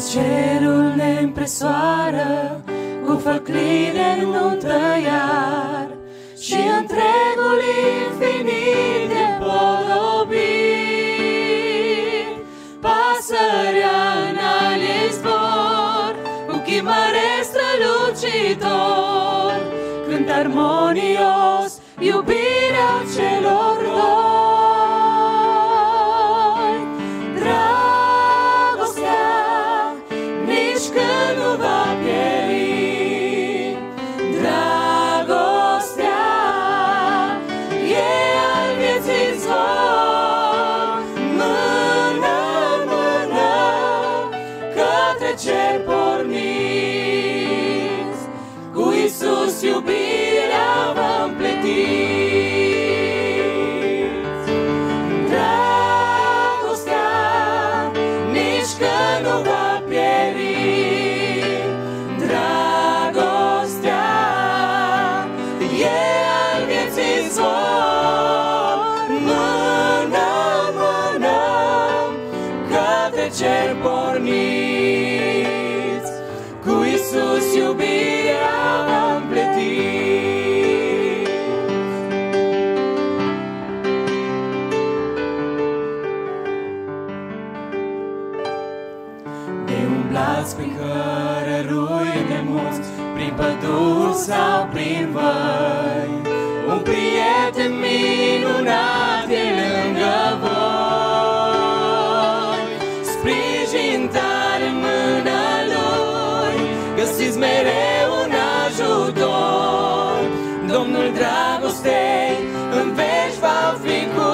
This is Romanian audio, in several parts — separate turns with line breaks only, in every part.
cerul ne împresoară cu făclii de nuntă iar și întregul infinit de podobit. Pasărea în ale zbor cu chimăre strălucitor, cânt armonios iubirea celor doi. Iubirea v-am plătit. Dragostea nici că nu va pieri. Dragostea e al vieții zbor. Mână, mână, către cer porniți. Cu Iisus iubirea v-am plătit. Ne umblați prin cărărui de munți, prin păduri sau prin văi. Un prieten minunat e lângă voi. Sprijin tare în mâna Lui, găsiți mereu un ajutor. Domnul dragostei în veci va fi cu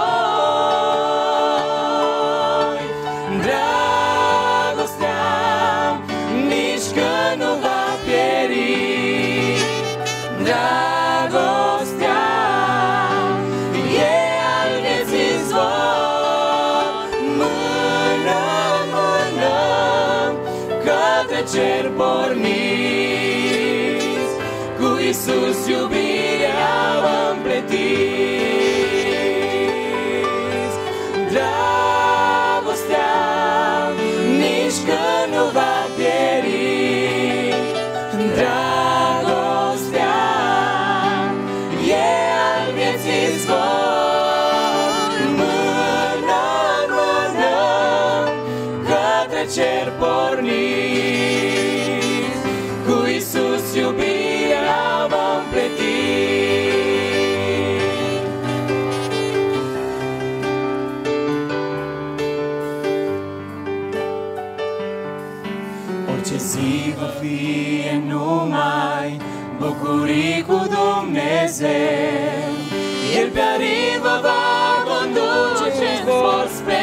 voi. Dragostea nici că nu va pieri. Dragostea e al vieții zbor. Mână, mână, către cer porniți. Cu Iisus iubirea v-am plătit. Dragostea nici că nu va pieri. Dragostea e al vieții zbor. Mână, mână, către cer porniți. Cu Iisus iubirea v-am plătit. Orice zi va fi numai bucurii cu Dumnezeu. El pe arivă va conduce zbor spre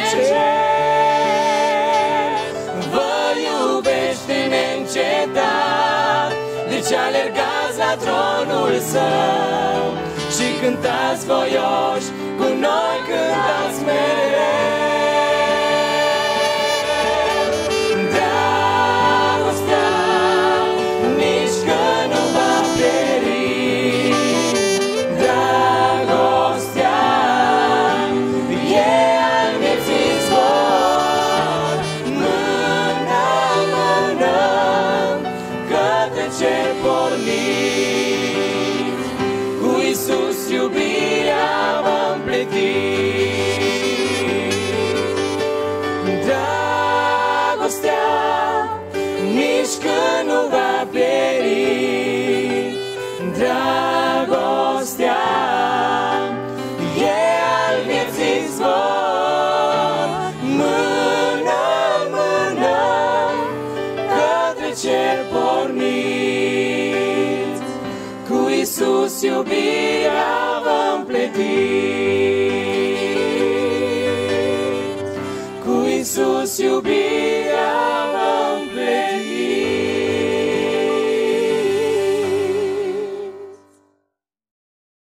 cer. Vă iubește neîncetat, deci alergați la tronul Său și cântați voioși, cu noi cântați mereu. Dragostea nici că nu va pieri. Dragostea e al vieții zbor. Mână, mână, către cer porniți. Cu Iisus iubirea v-am plătit. Dragostea nici că nu va pieri. Dragostea e al vieții zbor. Mână, mână, către cer porniți. Cu Iisus iubirea